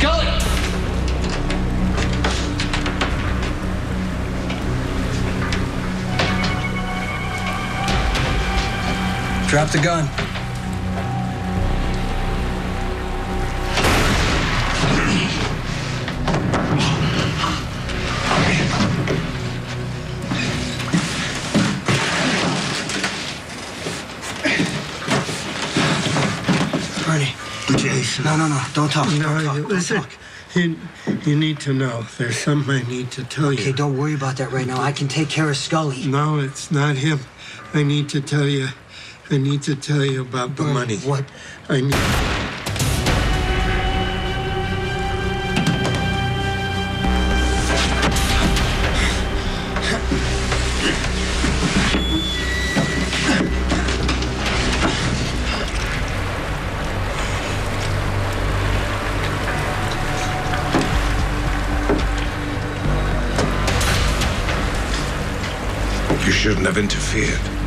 Scully! Drop the gun. Bernie. Jason. No. Don't talk. Listen. You need to know. There's something I need to tell you. Okay, don't worry about that right now. I can take care of Scully. No, it's not him. I need to tell you about the money. What? You shouldn't have interfered.